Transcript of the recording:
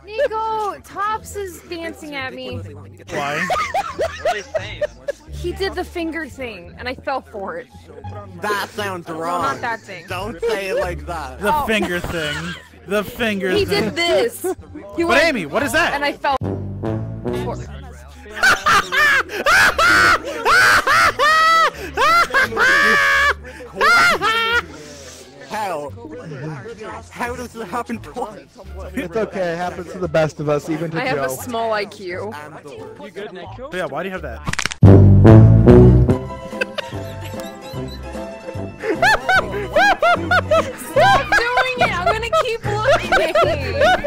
Nico, Tops is dancing at me. Why? What are they saying? He did the finger thing, and I fell for it. That sounds wrong. Well, not that thing. Don't say it like that. The finger thing. The finger thing. He did this. He But Amy, what is that? And I fell for it. How? How does it happen twice? It's okay. It happens to the best of us, even to I have Joe. a small IQ. You good, Neko? But yeah, why do you have that? Stop doing it! I'm gonna keep looking!